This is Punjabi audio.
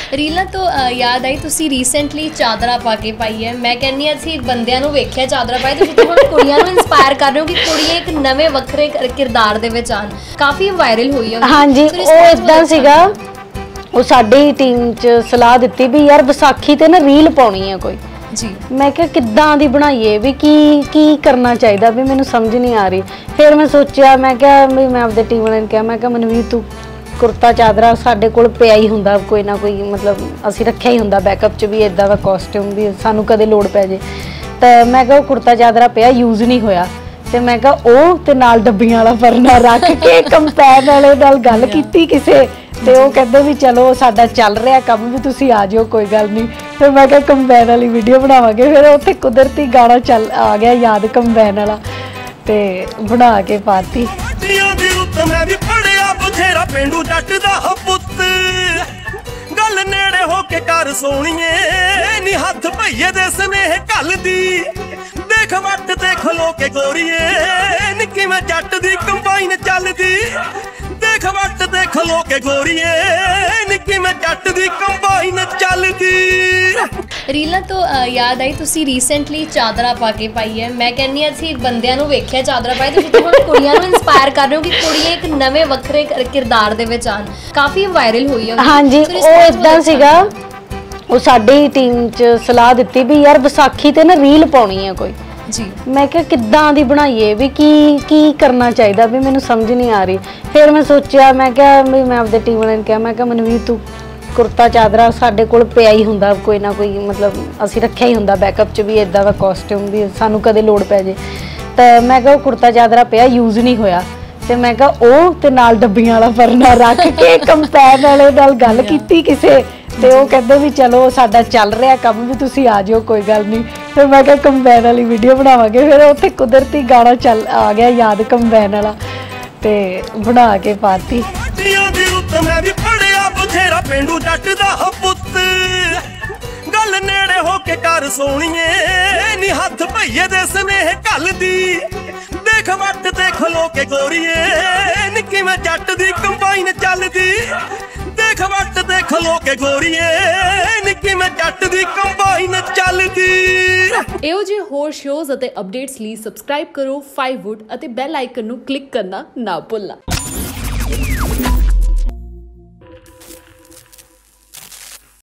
ਰੀਲਾਂ ਤੋਂ ਯਾਦ ਆਈ ਤੁਸੀਂ ਰੀਸੈਂਟਲੀ ਚਾਦਰਾ ਪਾ ਕੇ ਪਾਈ ਹੈ। ਮੈਂ ਕਹਿੰਦੀ ਹਾਂ ਅਸੀਂ ਬੰਦਿਆਂ ਨੂੰ ਵੇਖਿਆ ਚਾਦਰਾ ਪਾਈ, ਤੁਸੀਂ ਹੁਣ ਕੁੜੀਆਂ ਨੂੰ ਇਨਸਪਾਇਰ ਕਰ ਰਹੇ ਹੋ ਕਿ ਕੁੜੀਆਂ ਇੱਕ ਨਵੇਂ ਵੱਖਰੇ ਕਿਰਦਾਰ ਦੇ ਵਿੱਚ ਆਣ। ਕਾਫੀ ਵਾਇਰਲ ਹੋਈ ਹੈ। ਹਾਂਜੀ, ਉਹ ਇਦਾਂ ਸੀਗਾ, ਉਹ ਸਾਡੀ ਟੀਮ 'ਚ ਸਲਾਹ ਦਿੱਤੀ ਵੀ ਯਾਰ ਵਿਸਾਖੀ ਤੇ ਨਾ ਰੀਲ ਪਾਉਣੀ ਹੈ ਕੋਈ ਜੀ। ਮੈਂ ਕਿਹਾ ਕਿੱਦਾਂ ਦੀ ਬਣਾਈਏ, ਵੀ ਕੀ ਕਰਨਾ ਚਾਹੀਦਾ, ਵੀ ਮੈਨੂੰ ਸਮਝ ਨਹੀਂ ਆ ਰਹੀ। ਫਿਰ ਮੈਂ ਸੋਚਿਆ, ਮੈਂ ਕਿਹਾ ਵੀ ਮੈਂ ਆਪਦੇ ਟੀਮ ਵਾਲਿਆਂ ਨੂੰ ਕਿਹਾ, ਮੈਂ ਕਿਹਾ ਮਨਵੀਰ ਤੂੰ ਕੁਰਤਾ ਚਾਦਰਾ ਸਾਡੇ ਕੋਲ ਪਿਆ ਹੀ ਹੁੰਦਾ, ਕੋਈ ਨਾ ਕੋਈ ਮਤਲਬ ਅਸੀਂ ਰੱਖਿਆ ਹੀ ਹੁੰਦਾ ਬੈਕਅਪ 'ਚ ਵੀ ਇੱਦਾਂ ਦਾ ਕਾਸਟਿਊਮ ਵੀ ਸਾਨੂੰ ਕਦੇ ਲੋੜ ਪੈ ਜੇ। ਤਾਂ ਮੈਂ ਕਿਹਾ ਉਹ ਕੁਰਤਾ ਚਾਦਰਾ ਪਿਆ, ਯੂਜ਼ ਨਹੀਂ ਹੋਇਆ, ਤੇ ਮੈਂ ਕਿਹਾ ਉਹ ਤੇ ਨਾਲ ਡੱਬੀਆਂ ਵਾਲਾ ਪਰਨਾ ਰੱਖ ਕੇ ਕੰਪੈਨ ਵਾਲੇ ਨਾਲ ਗੱਲ ਕੀਤੀ ਕਿਸੇ, ਤੇ ਉਹ ਕਹਿੰਦੇ ਵੀ ਚਲੋ ਸਾਡਾ ਚੱਲ ਰਿਹਾ ਕੰਮ, ਵੀ ਤੁਸੀਂ ਆ ਜਾਓ ਕੋਈ ਗੱਲ ਨਹੀਂ। ਫਿਰ ਮੈਂ ਕਿਹਾ ਕੰਪੈਨ ਵਾਲੀ ਵੀਡੀਓ ਬਣਾਵਾਂਗੇ। ਫਿਰ ਉੱਥੇ ਕੁਦਰਤੀ ਗਾਣਾ ਚੱਲ ਆ ਗਿਆ ਯਾਦ ਕੰਪੈਨ ਵਾਲਾ, ਤੇ ਬਣਾ ਕੇ ਪਾਤੀ। ਮੈਂ ਵੀ ਪੜਿਆ ਬਥੇਰਾ ਪੇਂਡੂ ਜੱਟ ਦਾ ਪੁੱਤ, ਗੱਲ ਨੇੜੇ ਹੋ ਕੇ ਕਰ ਸੋਣੀਏ ਨੀ ਹੱਥ ਭਈਏ ਦੇ ਸਨੇਹ ਘੱਲਦੀ, ਦੇਖ ਵੱਟ ਤੇ ਖਲੋ ਕੇ ਗੋਰੀਏ ਨੀ ਕਿਵੇਂ ਜੱਟ ਦੀ ਕੰਬਾਈਨ ਚੱਲਦੀ, ਦੇਖ ਵੱਟ ਤੇ ਖਲੋ ਕੇ ਗੋਰੀਏ ਨੀ ਕਿਵੇਂ ਜੱਟ ਦੀ ਕੰਬਾਈਨ ਚੱਲਦੀ। ਰੀਲਾਂ ਤੋਂ ਯਾਦ ਆਈ ਤੁਸੀਂ ਰੀਸੈਂਟਲੀ ਚਾਦਰਾ ਪਾ ਕੇ ਪਾਈ ਹੈ। ਮੈਂ ਕਹਿੰਦੀ ਹਾਂ ਅਸੀਂ ਬੰਦਿਆਂ ਨੂੰ ਵੇਖਿਆ ਚਾਦਰਾ ਪਾਈ, ਤੁਸੀਂ ਹੁਣ ਕੁੜੀਆਂ ਨੂੰ ਇਨਸਪਾਇਰ ਕਰ ਰਹੇ ਹੋ ਕਿ ਕੁੜੀਆਂ ਇੱਕ ਨਵੇਂ ਵੱਖਰੇ ਕਿਰਦਾਰ ਦੇ ਵਿੱਚ ਆਣ। ਕਾਫੀ ਵਾਇਰਲ ਹੋਈ ਹੈ। ਹਾਂਜੀ, ਉਹ ਇਦਾਂ ਸੀਗਾ, ਉਹ ਸਾਡੀ ਟੀਮ 'ਚ ਸਲਾਹ ਦਿੱਤੀ ਵੀ ਯਾਰ ਵਿਸਾਖੀ ਤੇ ਨਾ ਰੀਲ ਪਾਉਣੀ ਹੈ ਕੋਈ ਜੀ। ਮੈਂ ਕਿਹਾ ਕਿੱਦਾਂ ਦੀ ਬਣਾਈਏ, ਵੀ ਕੀ ਕਰਨਾ ਚਾਹੀਦਾ, ਵੀ ਮੈਨੂੰ ਸਮਝ ਨਹੀਂ ਆ ਰਹੀ। ਫਿਰ ਮੈਂ ਸੋਚਿਆ, ਮੈਂ ਕਿਹਾ ਵੀ ਮੈਂ ਆਪਦੇ ਟੀਮ ਵਾਲਿਆਂ ਨੂੰ ਕਿਹਾ, ਮੈਂ ਕਿਹਾ ਮਨਵੀਰ ਤੂੰ ਕੁਰਤਾ ਚਾਦਰਾ ਸਾਡੇ ਕੋਲ ਪਿਆ ਹੀ ਹੁੰਦਾ, ਕੋਈ ਨਾ ਕੋਈ ਮਤਲਬ ਅਸੀਂ ਰੱਖਿਆ ਹੀ ਹੁੰਦਾ ਬੈਕਅਪ 'ਚ ਵੀ ਇੱਦਾਂ ਦਾ ਕਾਸਟਿਊਮ ਵੀ ਸਾਨੂੰ ਕਦੇ ਲੋੜ ਪੈ ਜੇ। ਤਾਂ ਮੈਂ ਕਿਹਾ ਉਹ ਕੁਰਤਾ ਚਾਦਰਾ ਪਿਆ, ਯੂਜ਼ ਨਹੀਂ ਹੋਇਆ, ਤੇ ਮੈਂ ਕਿਹਾ ਉਹ ਤੇ ਨਾਲ ਡੱਬੀਆਂ ਵਾਲਾ ਪਰਨਾ ਰੱਖ ਕੇ ਕੰਪੈਨ ਵਾਲੇ ਨਾਲ ਗੱਲ ਕੀਤੀ ਕਿਸੇ, ਤੇ ਉਹ ਕਹਿੰਦੇ ਵੀ ਚਲੋ ਸਾਡਾ ਚੱਲ ਰਿਹਾ ਕੰਮ, ਵੀ ਤੁਸੀਂ ਆ ਜਾਓ ਕੋਈ ਗੱਲ ਨਹੀਂ। ਫਿਰ ਮੈਂ ਕਿਹਾ ਕੰਪੈਨ ਵਾਲੀ ਵੀਡੀਓ ਬਣਾਵਾਂਗੇ। ਫਿਰ ਉੱਥੇ ਕੁਦਰਤੀ ਗਾਣਾ ਚੱਲ ਆ ਗਿਆ ਯਾਦ ਕੰਪੈਨ ਵਾਲਾ, ਤੇ ਬਣਾ ਕੇ ਪਾਤੀ। ਮੈਂ ਵੀ ਪੜਿਆ ਬਥੇਰਾ ਪੇਂਡੂ ਜੱਟ ਦਾ ਪੁੱਤ, ਗੱਲ ਨੇੜੇ ਹੋ ਕੇ ਕਰ ਸੋਣੀਏ ਨੀ ਹੱਥ ਭਈਏ ਦੇ ਸਨੇਹ ਘੱਲਦੀ, ਦੇਖ ਵੱਟ ਤੇ ਖਲੋ ਕੇ ਗੋਰੀਏ ਨੀ ਕਿਵੇਂ ਜੱਟ ਦੀ ਕੰਬਾਈਨ ਚੱਲਦੀ, ਦੇਖ ਵੱਟ ਤੇ ਖਲੋ ਕੇ ਗੋਰੀਏ ਨੀ ਕਿਵੇਂ ਜੱਟ ਦੀ ਕੰਬਾਈਨ ਚੱਲਦੀ। ਇਹੋ ਜਿਹੇ ਹੋਰ ਸ਼ੋਜ਼ ਅਤੇ ਅਪਡੇਟਸ ਲਈ ਸਬਸਕ੍ਰਾਈਬ ਕਰੋ 5wood ਅਤੇ ਬੈਲ ਆਈਕਨ ਨੂੰ ਕਲਿੱਕ ਕਰਨਾ ਨਾ ਭੁੱਲਣਾ।